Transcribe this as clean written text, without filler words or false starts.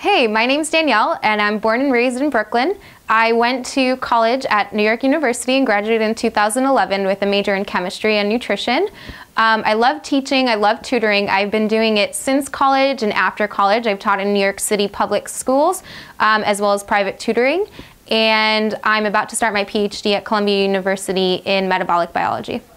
Hey, my name's Danielle, and I'm born and raised in Brooklyn. I went to college at New York University and graduated in 2011 with a major in chemistry and nutrition. I love teaching, I love tutoring. I've been doing it since college and after college. I've taught in New York City public schools, as well as private tutoring. And I'm about to start my PhD at Columbia University in metabolic biology.